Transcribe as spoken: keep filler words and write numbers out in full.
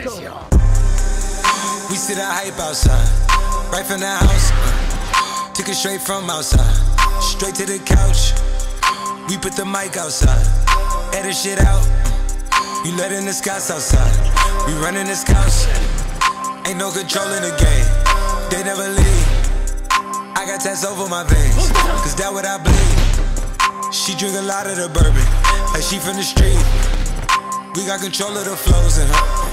We see the hype outside, right from the house. uh, Took it straight from outside, straight to the couch. We put the mic outside, edit shit out. uh, You letting the scouts outside, we running this couch. Ain't no control in the game, they never leave. I got tats over my veins, cause that what I bleed. She drink a lot of the bourbon, like she from the street. We got control of the flows in her.